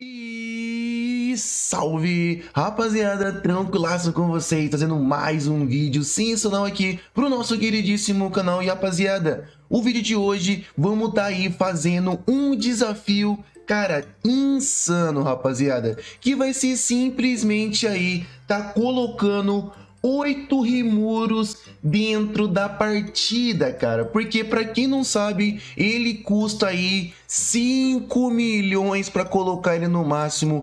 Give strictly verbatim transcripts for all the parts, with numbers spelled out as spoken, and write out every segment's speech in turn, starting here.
E salve, rapaziada, tranquilaço com vocês, trazendo mais um vídeo sensacional aqui pro nosso queridíssimo canal. E rapaziada, o vídeo de hoje vamos tá aí fazendo um desafio, cara, insano, rapaziada, que vai ser simplesmente aí tá colocando oito Rimuros dentro da partida, cara, porque pra quem não sabe, ele custa aí cinco milhões pra colocar ele no máximo.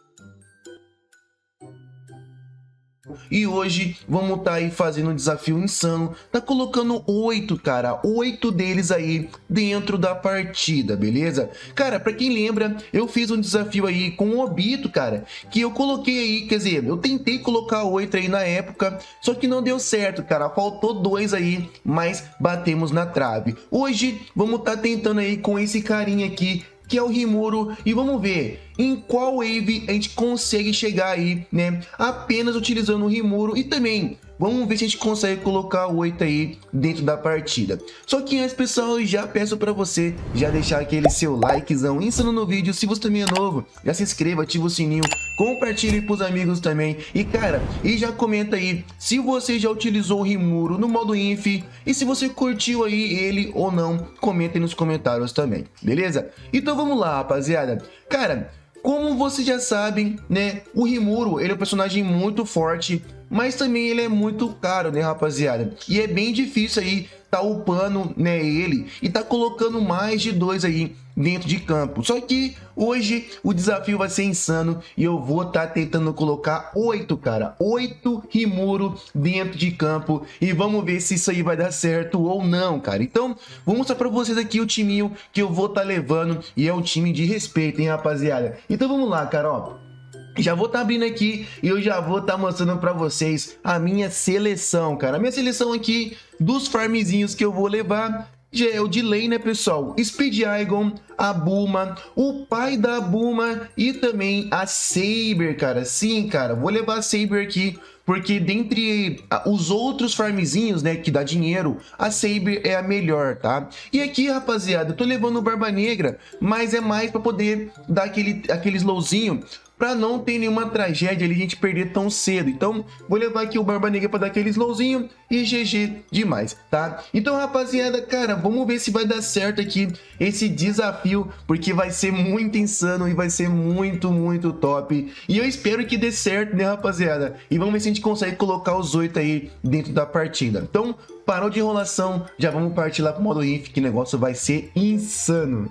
E hoje vamos tá aí fazendo um desafio insano, tá colocando oito, cara, oito deles aí dentro da partida, beleza? Cara, pra quem lembra, eu fiz um desafio aí com o Obito, cara, que eu coloquei aí, quer dizer, eu tentei colocar oito aí na época, só que não deu certo, cara, faltou dois aí, mas batemos na trave. Hoje vamos tá tentando aí com esse carinha aqui, que é o Rimuro, e vamos ver em qual wave a gente consegue chegar aí, né, apenas utilizando o Rimuro. E também vamos ver se a gente consegue colocar o oito aí dentro da partida. Só que antes, pessoal, eu já peço para você já deixar aquele seu likezão insano no vídeo. Se você também é novo, já se inscreva, ativa o sininho, compartilhe pros amigos também. E cara, e já comenta aí se você já utilizou o Rimuro no modo Inf, e se você curtiu aí ele ou não, comenta aí nos comentários também, beleza? Então vamos lá, rapaziada. Cara, como vocês já sabem, né, o Rimuro, ele é um personagem muito forte, mas também ele é muito caro, né, rapaziada? E é bem difícil aí tá upando, né, ele e tá colocando mais de dois aí dentro de campo. Só que hoje o desafio vai ser insano e eu vou estar tá tentando colocar oito, cara, oito Rimuro dentro de campo, e vamos ver se isso aí vai dar certo ou não, cara. Então, vou mostrar para vocês aqui o timinho que eu vou estar tá levando, e é um time de respeito, hein, rapaziada? Então vamos lá, cara, ó. Já vou estar tá abrindo aqui e eu já vou estar tá mostrando para vocês a minha seleção, cara. A minha seleção aqui dos farmzinhos que eu vou levar já é o de lane, né, pessoal? Speed Aegon, a Bulma, o pai da Bulma e também a Saber, cara. Sim, cara, vou levar a Saber aqui, porque dentre os outros farmzinhos, né, que dá dinheiro, a Saber é a melhor, tá? E aqui, rapaziada, eu tô levando o Barba Negra, mas é mais para poder dar aquele, aquele slowzinho, para não ter nenhuma tragédia ali, a gente perder tão cedo. Então, vou levar aqui o Barba Negra para dar aquele slowzinho e G G demais, tá? Então, rapaziada, cara, vamos ver se vai dar certo aqui esse desafio, porque vai ser muito insano e vai ser muito, muito top. E eu espero que dê certo, né, rapaziada? E vamos ver se a gente consegue colocar os oito aí dentro da partida. Então, parou de enrolação, já vamos partir lá pro modo Inf, que o negócio vai ser insano.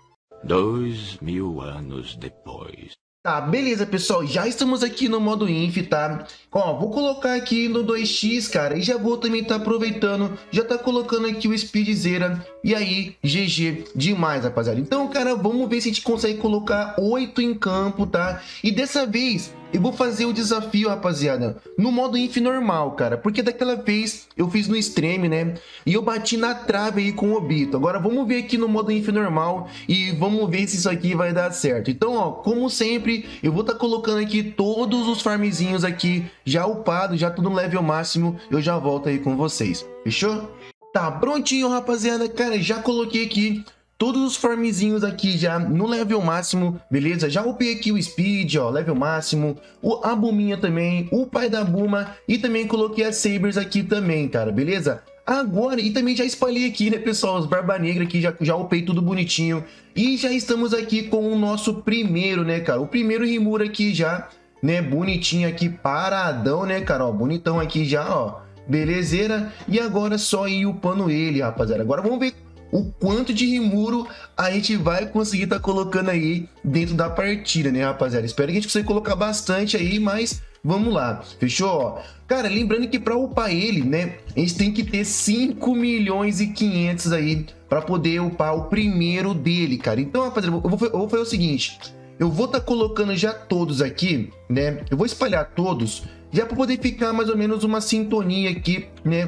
Dois mil anos depois. Tá, beleza, pessoal, já estamos aqui no modo Inf, tá? Ó, vou colocar aqui no dois x, cara, e já vou também tá aproveitando, já tá colocando aqui o Speedzera, e aí, G G demais, rapaziada. Então, cara, vamos ver se a gente consegue colocar oito em campo, tá? E dessa vez, eu vou fazer o desafio, rapaziada, no modo Inf normal, cara, porque daquela vez eu fiz no Extreme, né, e eu bati na trave aí com o Obito. Agora vamos ver aqui no modo Inf normal e vamos ver se isso aqui vai dar certo. Então, ó, como sempre, eu vou estar tá colocando aqui todos os farmzinhos aqui já upado, já tudo no level máximo. Eu já volto aí com vocês, fechou? Tá prontinho, rapaziada, cara, já coloquei aqui todos os farmzinhos aqui já no level máximo, beleza? Já upei aqui o Speed, ó, level máximo, o, a Bulminha também, o pai da Bulma, e também coloquei as Sabers aqui também, cara, beleza? Agora, e também já espalhei aqui, né, pessoal, os Barba Negra aqui, já, já upei tudo bonitinho. E já estamos aqui com o nosso primeiro, né, cara, o primeiro Rimuro aqui já, né, bonitinho aqui, paradão, né, cara, ó, bonitão aqui já, ó, belezeira. E agora só ir upando ele, rapaziada. Agora vamos ver o quanto de Rimuro a gente vai conseguir tá colocando aí dentro da partida, né, rapaziada? Espero que a gente consiga colocar bastante aí, mas vamos lá, fechou? Ó, cara, lembrando que para upar ele, né, a gente tem que ter cinco milhões e quinhentos aí para poder upar o primeiro dele, cara. Então, rapaziada, eu vou, eu vou fazer o seguinte, eu vou tá colocando já todos aqui, né, eu vou espalhar todos, já para poder ficar mais ou menos uma sintonia aqui, né,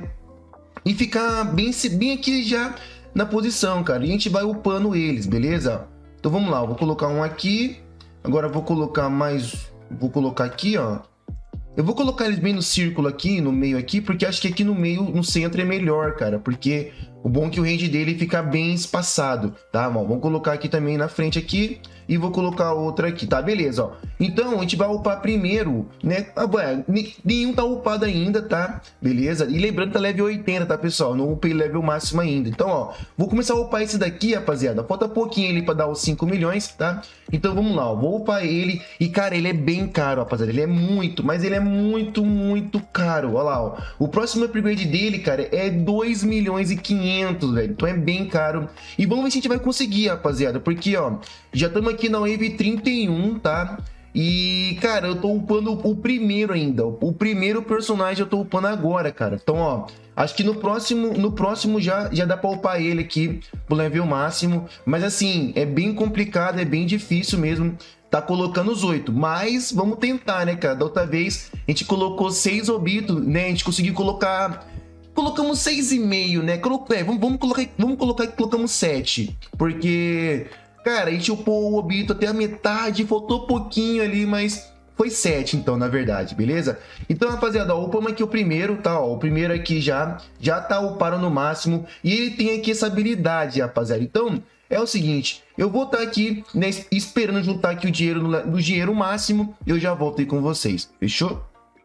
e ficar bem, bem aqui já na posição, cara, e a gente vai upando eles, beleza? Então vamos lá, eu vou colocar um aqui, agora eu vou colocar mais, vou colocar aqui, ó, eu vou colocar eles bem no círculo aqui, no meio aqui, porque acho que aqui no meio, no centro é melhor, cara, porque o bom é que o range dele fica bem espaçado, tá? Bom, vamos colocar aqui também na frente aqui, e vou colocar outra aqui, tá? Beleza, ó. Então, a gente vai upar primeiro, né? Ah, ué, nenhum tá upado ainda, tá? Beleza? E lembrando que tá level oitenta, tá, pessoal? Não upei level máximo ainda. Então, ó, vou começar a upar esse daqui, rapaziada. Falta pouquinho ali pra dar os cinco milhões, tá? Então, vamos lá, ó. Vou upar ele. E, cara, ele é bem caro, rapaziada. Ele é muito, mas ele é muito, muito caro. Olha lá, ó. O próximo upgrade dele, cara, é dois milhões e quinhentos, velho. Então, é bem caro. E vamos ver se a gente vai conseguir, rapaziada. Porque, ó, já estamos aqui na Wave trinta e um, tá? E, cara, eu tô upando o primeiro ainda. O primeiro personagem eu tô upando agora, cara. Então, ó, acho que no próximo, no próximo já, já dá pra upar ele aqui pro level máximo. Mas, assim, é bem complicado, é bem difícil mesmo tá colocando os oito. Mas vamos tentar, né, cara? Da outra vez a gente colocou seis Obito, né? A gente conseguiu colocar... Colocamos seis e meio, né? Colocou, é, vamos, vamos colocar, vamos colocar que colocamos sete. Porque... Cara, a gente upou o Obito até a metade, faltou pouquinho ali, mas foi sete então, na verdade, beleza? Então, rapaziada, ó, upamos aqui o primeiro, tá? Ó, o primeiro aqui já, já tá upado no máximo e ele tem aqui essa habilidade, rapaziada. Então, é o seguinte, eu vou estar tá aqui, né, esperando juntar aqui o dinheiro no, no dinheiro máximo e eu já volto aí com vocês, fechou?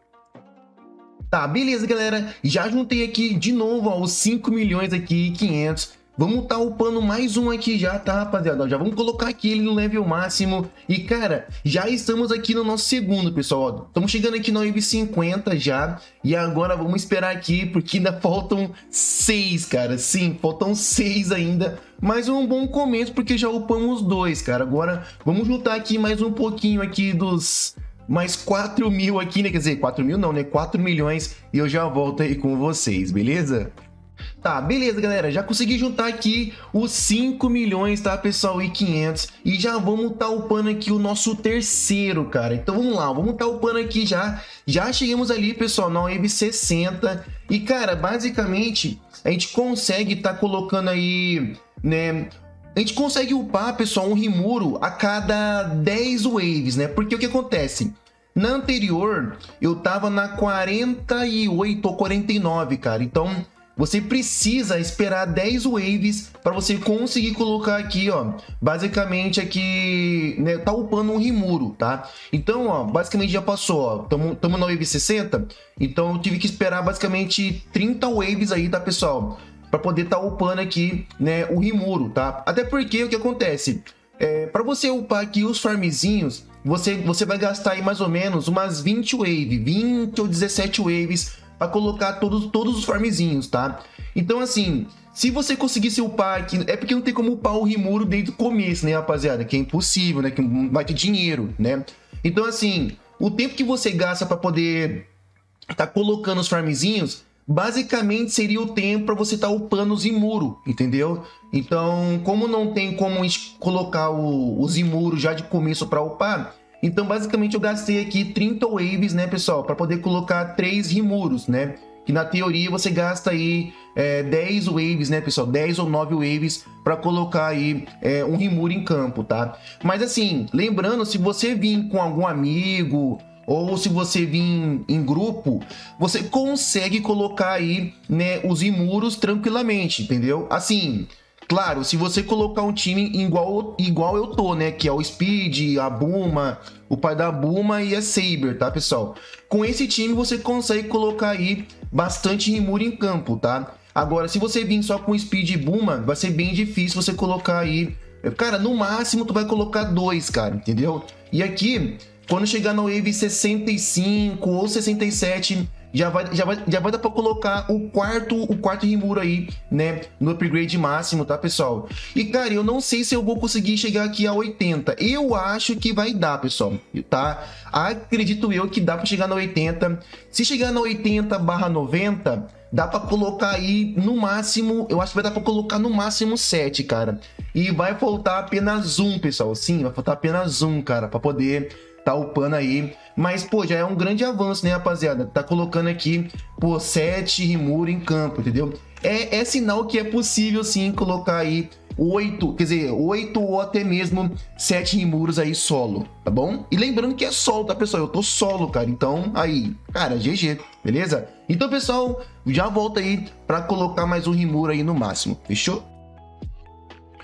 Tá, beleza, galera, já juntei aqui de novo, ó, os cinco milhões aqui e quinhentos. Vamos tá upando mais um aqui já, tá, rapaziada? Já vamos colocar aqui ele no level máximo. E, cara, já estamos aqui no nosso segundo, pessoal. Estamos chegando aqui na Wave cinquenta já. E agora vamos esperar aqui, porque ainda faltam seis, cara. Sim, faltam seis ainda. Mas é um bom começo, porque já upamos dois, cara. Agora, vamos juntar aqui mais um pouquinho aqui dos... mais quatro mil aqui, né? Quer dizer, quatro mil não, né? quatro milhões. E eu já volto aí com vocês, beleza? Tá, beleza, galera, já consegui juntar aqui os cinco milhões, tá, pessoal, e quinhentos, e já vamos tá upando aqui o nosso terceiro, cara. Então vamos lá, vamos tá upando aqui já, já chegamos ali, pessoal, na Wave sessenta, e, cara, basicamente, a gente consegue tá colocando aí, né, a gente consegue upar, pessoal, um Rimuru a cada dez waves, né, porque o que acontece? Na anterior, eu tava na quarenta e oito ou quarenta e nove, cara, então... Você precisa esperar dez waves para você conseguir colocar aqui, ó, basicamente aqui, né, tá upando um Rimuru, tá? Então, ó, basicamente já passou, ó, tamo, tamo na Wave sessenta, então eu tive que esperar basicamente trinta waves aí, tá, pessoal? Para poder tá upando aqui, né, o Rimuru, tá? Até porque o que acontece? É, para você upar aqui os farmzinhos, você, você vai gastar aí mais ou menos umas vinte waves, vinte ou dezessete waves para colocar todos, todos os farmzinhos, tá? Então, assim, se você conseguisse upar aqui... É porque não tem como upar o Rimuru desde o começo, né, rapaziada? Que é impossível, né? Que não vai ter dinheiro, né? Então, assim, o tempo que você gasta para poder tá colocando os farmzinhos, basicamente seria o tempo para você tá upando os Rimuru, entendeu? Então, como não tem como colocar o, os Rimuru já de começo para upar... Então, basicamente, eu gastei aqui trinta waves, né, pessoal? Para poder colocar três Rimurus, né? Que na teoria você gasta aí é, dez waves, né, pessoal? dez ou nove waves para colocar aí é, um Rimuru em campo, tá? Mas assim, lembrando, se você vir com algum amigo ou se você vir em grupo, você consegue colocar aí, né, os Rimurus tranquilamente, entendeu? Assim... Claro, se você colocar um time igual, igual eu tô, né? Que é o Speed, a Buma, o pai da Buma e a Saber, tá, pessoal? Com esse time você consegue colocar aí bastante Rimuru em campo, tá? Agora, se você vir só com Speed e Buma, vai ser bem difícil você colocar aí... Cara, no máximo tu vai colocar dois, cara, entendeu? E aqui, quando chegar na Wave sessenta e cinco ou sessenta e sete... Já vai, já, vai, já vai dar pra colocar o quarto, o quarto Rimuru aí, né? No upgrade máximo, tá, pessoal? E, cara, eu não sei se eu vou conseguir chegar aqui a oitenta. Eu acho que vai dar, pessoal, tá? Acredito eu que dá pra chegar na oitenta. Se chegar na oitenta barra noventa, dá pra colocar aí no máximo... Eu acho que vai dar pra colocar no máximo sete, cara. E vai faltar apenas um, pessoal. Sim, vai faltar apenas um, cara, pra poder... tá upando aí, mas pô, já é um grande avanço, né, rapaziada? Tá colocando aqui, pô, sete Rimuru em campo, entendeu? É, é sinal que é possível sim colocar aí oito, quer dizer, oito ou até mesmo sete Rimurus aí solo, tá bom? E lembrando que é solo, tá, pessoal? Eu tô solo, cara, então aí, cara, G G, beleza? Então, pessoal, já volta aí pra colocar mais um Rimuru aí no máximo, fechou?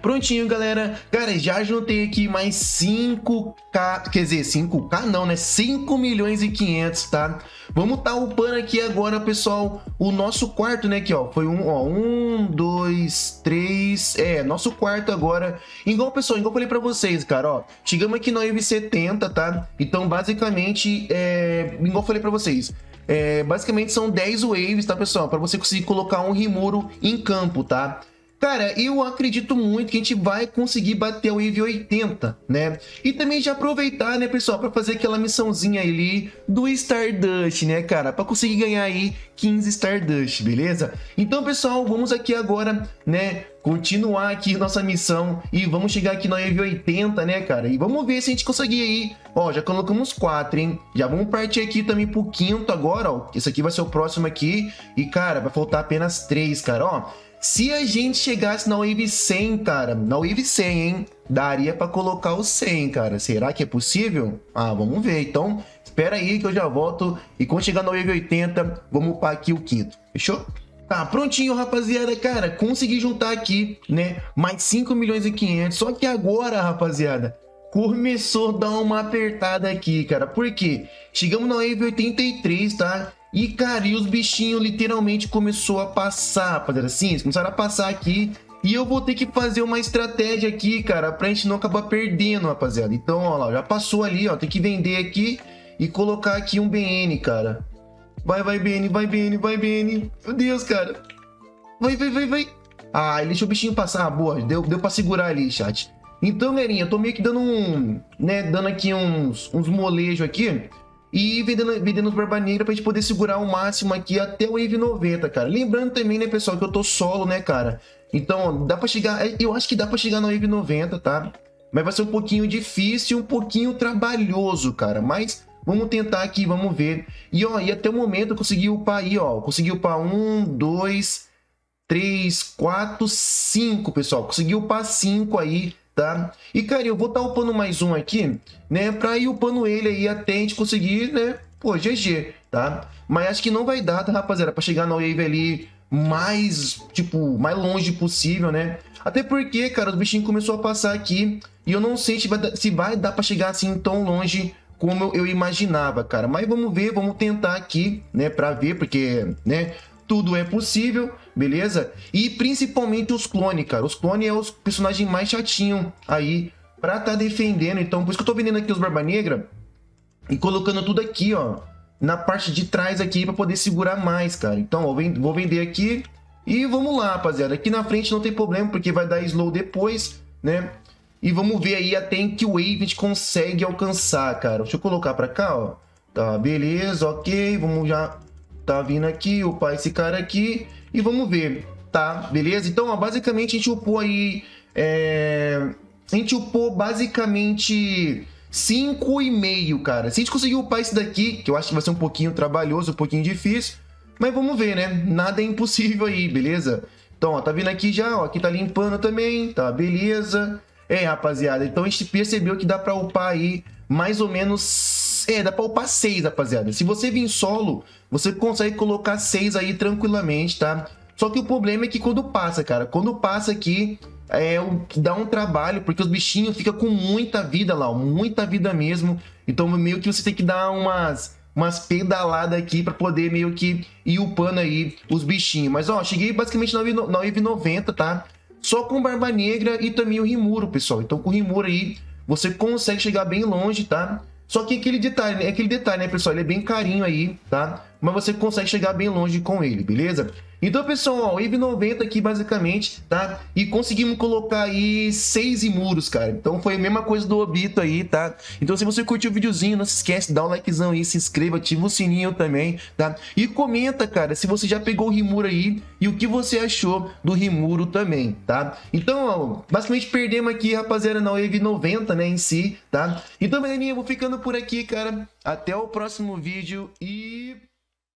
Prontinho, galera. Cara, já juntei aqui mais cinco K, quer dizer, cinco K não, né? cinco milhões e quinhentos, tá? Vamos tá upando aqui agora, pessoal, o nosso quarto, né? Aqui, ó, foi um, ó, um, dois, três, é, nosso quarto agora. Igual, pessoal, igual eu falei pra vocês, cara, ó, chegamos aqui na wave setenta, tá? Então, basicamente, é, igual eu falei pra vocês, é, basicamente são dez waves, tá, pessoal? Pra você conseguir colocar um Rimuru em campo, tá? Cara, eu acredito muito que a gente vai conseguir bater o wave oitenta, né? E também já aproveitar, né, pessoal, para fazer aquela missãozinha ali do Stardust, né, cara? Para conseguir ganhar aí quinze Stardust, beleza? Então, pessoal, vamos aqui agora, né, continuar aqui nossa missão e vamos chegar aqui no wave oitenta, né, cara? E vamos ver se a gente conseguir aí. Ó, já colocamos quatro, hein? Já vamos partir aqui também pro quinto agora, ó. Esse aqui vai ser o próximo aqui. E, cara, vai faltar apenas três, cara, ó. Se a gente chegasse na wave cem, cara, na wave cem, hein, daria pra colocar o cem, cara. Será que é possível? Ah, vamos ver. Então, espera aí que eu já volto. E quando chegar na wave oitenta, vamos upar aqui o quinto. Fechou? Tá, prontinho, rapaziada. Cara, consegui juntar aqui, né, mais cinco milhões e quinhentos. Só que agora, rapaziada, começou a dar uma apertada aqui, cara. Por quê? Chegamos na wave oitenta e três, tá? E, cara, e os bichinhos literalmente começou a passar, rapaziada, assim, eles começaram a passar aqui. E eu vou ter que fazer uma estratégia aqui, cara, pra gente não acabar perdendo, rapaziada. Então, ó lá, já passou ali, ó, tem que vender aqui e colocar aqui um B N, cara. Vai, vai, B N, vai, B N, vai, B N. Meu Deus, cara. Vai, vai, vai, vai. Ah, ele deixou o bichinho passar, ah, boa, deu, deu pra segurar ali, chat. Então, galerinha, eu tô meio que dando um, né, dando aqui uns, uns molejos aqui. E vendendo, vendendo os Barba Negra pra gente poder segurar o máximo aqui até o wave noventa, cara. Lembrando também, né, pessoal, que eu tô solo, né, cara. Então, dá pra chegar... Eu acho que dá pra chegar no wave noventa, tá? Mas vai ser um pouquinho difícil e um pouquinho trabalhoso, cara. Mas vamos tentar aqui, vamos ver. E, ó, e até o momento eu consegui upar aí, ó. Consegui upar um, dois, três, quatro, cinco, pessoal. Consegui upar cinco aí, tá? E, cara, eu vou estar tá upando mais um aqui, né? Pra ir upando ele aí até a gente conseguir, né? Pô, G G, tá? Mas acho que não vai dar, tá, rapaziada? Pra chegar na wave ali mais, tipo, mais longe possível, né? Até porque, cara, os bichinhos começou a passar aqui e eu não sei se vai, se vai dar pra chegar assim tão longe como eu, eu imaginava, cara. Mas vamos ver, vamos tentar aqui, né? Pra ver, porque, né? Tudo é possível, beleza? E principalmente os clones, cara. Os clones é os personagens mais chatinhos aí pra tá defendendo. Então, por isso que eu tô vendendo aqui os Barba Negra e colocando tudo aqui, ó, na parte de trás aqui pra poder segurar mais, cara. Então, ó, vou vender aqui e vamos lá, rapaziada. Aqui na frente não tem problema, porque vai dar slow depois, né? E vamos ver aí até em que wave a gente consegue alcançar, cara. Deixa eu colocar pra cá, ó. Tá, beleza, ok. Vamos já... Tá vindo aqui, upar esse cara aqui e vamos ver, tá? Beleza? Então, ó, basicamente a gente upou aí... É... A gente upou basicamente cinco e meio, cara. Se a gente conseguir upar esse daqui, que eu acho que vai ser um pouquinho trabalhoso, um pouquinho difícil, mas vamos ver, né? Nada é impossível aí, beleza? Então, ó, tá vindo aqui já, ó, aqui tá limpando também, tá? Beleza. É, rapaziada, então a gente percebeu que dá pra upar aí mais ou menos... É, dá pra upar seis, rapaziada. Se você vir solo, você consegue colocar seis aí tranquilamente, tá? Só que o problema é que quando passa, cara, quando passa aqui, é, dá um trabalho, porque os bichinhos ficam com muita vida lá, ó, muita vida mesmo. Então meio que você tem que dar umas, umas pedaladas aqui pra poder meio que ir upando aí os bichinhos. Mas, ó, cheguei basicamente na wave noventa, tá? Só com Barba Negra e também o Rimuru, pessoal. Então com o Rimuru aí, você consegue chegar bem longe, tá? Só que aquele detalhe, aquele detalhe, né, pessoal? Ele é bem carinho aí, tá? Mas você consegue chegar bem longe com ele, beleza? Então, pessoal, ó, wave noventa aqui, basicamente, tá? E conseguimos colocar aí seis Rimuros, cara. Então, foi a mesma coisa do Obito aí, tá? Então, se você curtiu o videozinho, não se esquece, dá um likezão aí, se inscreva, ativa o sininho também, tá? E comenta, cara, se você já pegou o Rimuro aí e o que você achou do Rimuro também, tá? Então, ó, basicamente perdemos aqui, rapaziada, na wave noventa, né, em si, tá? Então, galerinha, eu vou ficando por aqui, cara. Até o próximo vídeo e...